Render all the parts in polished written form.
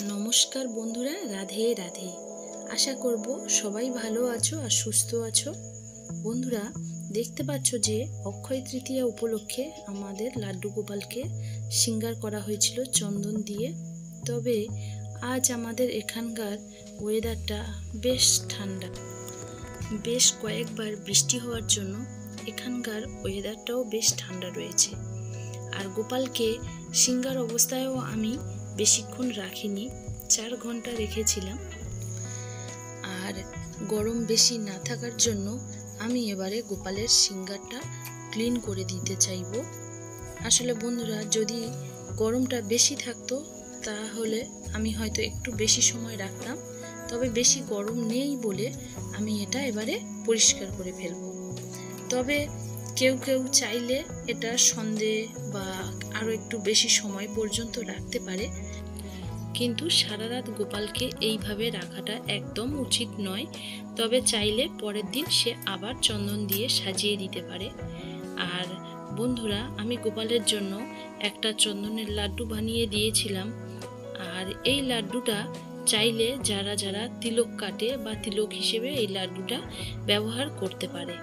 নমস্কার বন্ধুরা, রাধে রাধে। আশা করব সবাই ভালো আছো আর সুস্থ আছো। বন্ধুরা, দেখতে পাচ্ছ যে অক্ষয় তৃতীয়া উপলক্ষে আমাদের লাড্ডু গোপালকে শৃঙ্গার করা হয়েছিল চন্দন দিয়ে। তবে আজ আমাদের এখানকার ওয়েদারটা বেশ ঠান্ডা, বেশ কয়েকবার বৃষ্টি হওয়ার জন্য এখানকার ওয়েদারটাও বেশ ঠান্ডা রয়েছে। আর গোপালকে শৃঙ্গার অবস্থায়ও আমি বেশিক্ষণ রাখিনি, 4 ঘন্টা রেখেছিলাম। আর গরম বেশি না থাকার জন্য আমি এবারে গোপালের শৃঙ্গারটা ক্লিন করে দিতে চাইব। আসলে বন্ধুরা, যদি গরমটা বেশি থাকতো তাহলে আমি হয়তো একটু বেশি সময় রাখতাম, তবে বেশি গরম নেই বলে আমি এটা এবারে পরিষ্কার করে ফেলব। তবে কেউ কেউ চাইলে এটা সন্ধে বা আরও একটু বেশি সময় পর্যন্ত রাখতে পারে, কিন্তু সারা রাত গোপালকে এইভাবে রাখাটা একদম উচিত নয়। তবে চাইলে পরের দিন সে আবার চন্দন দিয়ে সাজিয়ে দিতে পারে। আর বন্ধুরা, আমি গোপালের জন্য একটা চন্দনের লাড্ডু বানিয়ে দিয়েছিলাম। আর এই লাড্ডুটা চাইলে যারা যারা তিলক কাটে বা তিলক হিসেবে এই লাড্ডুটা ব্যবহার করতে পারে।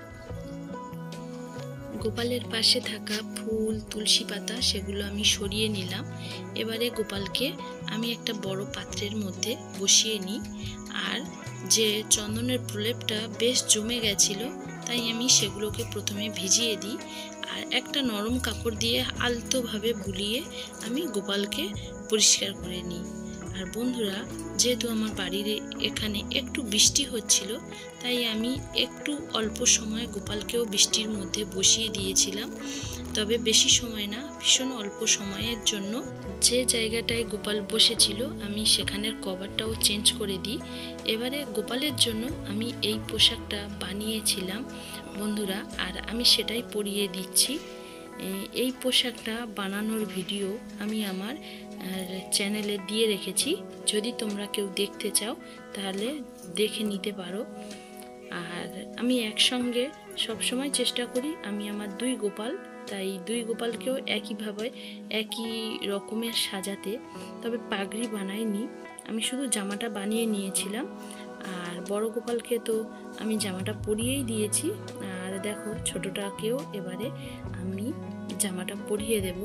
গোপালের পাশে থাকা ফুল, তুলসী পাতা সেগুলো আমি সরিয়ে নিলাম। এবারে গোপালকে আমি একটা বড় পাত্রের মধ্যে বসিয়ে নিই। আর যে চন্দনের প্রলেপটা বেশ জমে গেছিল, তাই আমি সেগুলোকে প্রথমে ভিজিয়ে দিই। আর একটা নরম কাপড় দিয়ে আলতোভাবে বুলিয়ে আমি গোপালকে পরিষ্কার করে নিই। আর বন্ধুরা, যেহেতু আমার বাড়ির এখানে একটু বৃষ্টি হচ্ছিল, তাই আমি একটু অল্প সময় গোপালকেও বৃষ্টির মধ্যে বসিয়ে দিয়েছিলাম। তবে বেশি সময় না, ভীষণ অল্প সময়ের জন্য। যে জায়গাটায় গোপাল বসেছিল আমি সেখানের কভারটাও চেঞ্জ করে দিই। এবারে গোপালের জন্য আমি এই পোশাকটা বানিয়েছিলাম বন্ধুরা, আর আমি সেটাই পরিয়ে দিচ্ছি। এই পোশাকটা বানানোর ভিডিও আমি আমার চ্যানেলে দিয়ে রেখেছি, যদি তোমরা কেউ দেখতে চাও তাহলে দেখে নিতে পারো। আর আমি একসঙ্গে সবসময় চেষ্টা করি আমি আমার 2 গোপাল, তাই 2 গোপালকেও একইভাবে একই রকমের সাজাতে। তবে পাগড়ি বানাইনি, আমি শুধু জামাটা বানিয়ে নিয়েছিলাম। আর বড় গোপালকে তো আমি জামাটা পরিয়েই দিয়েছি। আর দেখো, ছোটটাকেও এবারে আমি জামাটা পরিয়ে দেব।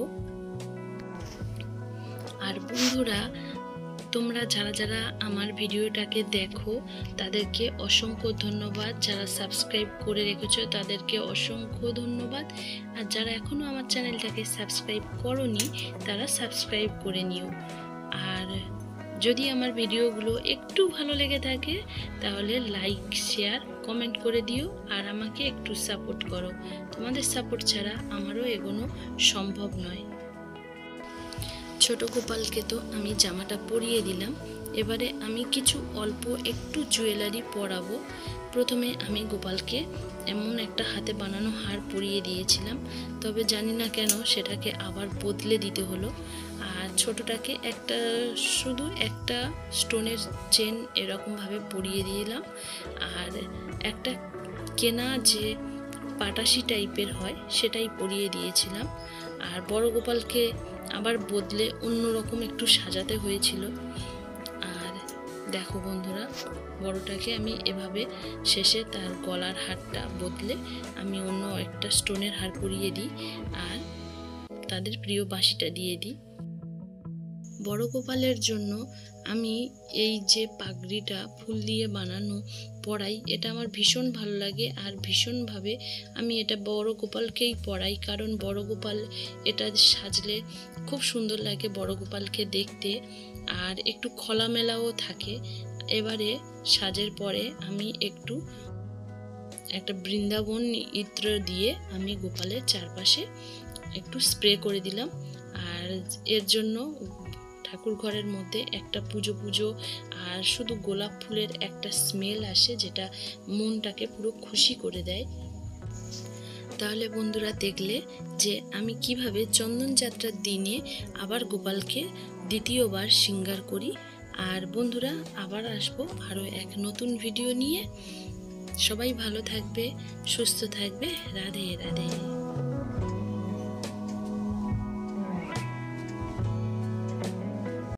আর বন্ধুরা, তোমরা যারা যারা আমার ভিডিওটাকে দেখো তাদেরকে অসংখ্য ধন্যবাদ। যারা সাবস্ক্রাইব করে রেখেছো তাদেরকে অসংখ্য ধন্যবাদ। আর যারা এখনও আমার চ্যানেলটাকে সাবস্ক্রাইব করোনি তারা সাবস্ক্রাইব করে নিও। আর যদি আমার ভিডিওগুলো একটু ভালো লেগে থাকে তাহলে লাইক, শেয়ার, কমেন্ট করে দিও। আর আমাকে একটু সাপোর্ট করো। তোমাদের সাপোর্ট ছাড়া আমারও এগোনো সম্ভব নয়। ছোট গোপালকে তো আমি জামাটা পরিয়ে দিলাম। এবারে আমি কিছু অল্প একটু জুয়েলারি পরাবো। প্রথমে আমি গোপালকে এমন একটা হাতে বানানো হার পরিয়ে দিয়েছিলাম, তবে জানি না কেন সেটাকে আবার বদলে দিতে হলো। আর ছোটটাকে শুধু একটা স্টোনের চেন এরকমভাবে পরিয়ে দিলাম। আর একটা কেনা যে পাটাশি টাইপের হয় সেটাই পরিয়ে দিয়েছিলাম। আর বড় গোপালকে আবার বদলে অন্যরকম একটু সাজাতে হয়েছিল। আর দেখো বন্ধুরা, বড়টাকে আমি এভাবে শেষে তার গলার হারটা বদলে আমি অন্য একটা স্টোনের হার পরিয়ে দিই আর তাদের প্রিয় বাঁশিটা দিয়ে দিই। বড় গোপালের জন্য আমি এই যে পাগড়িটা ফুল দিয়ে বানানো পরাই, এটা আমার ভীষণ ভালো লাগে। আর ভীষণভাবে আমি এটা বড় গোপালকেই পরাই, কারণ বড় গোপাল এটা সাজলে খুব সুন্দর লাগে বড় গোপালকে দেখতে। আর একটু খোলামেলাও থাকে। এবারে সাজের পরে আমি একটা বৃন্দাবন ইত্র দিয়ে আমি গোপালের চারপাশে একটু স্প্রে করে দিলাম। আর এর জন্য ঠাকুর ঘরের মধ্যে একটা পুজো আর শুধু গোলাপ ফুলের একটা স্মেল আসে, যেটা মনটাকে পুরো খুশি করে দেয়। তাহলে বন্ধুরা, দেখলে যে আমি কিভাবে চন্দন যাত্রার দিনে আবার গোপালকে দ্বিতীয়বার শৃঙ্গার করি। আর বন্ধুরা, আবার আসবো আরও এক নতুন ভিডিও নিয়ে। সবাই ভালো থাকবে, সুস্থ থাকবে। রাধে রাধে।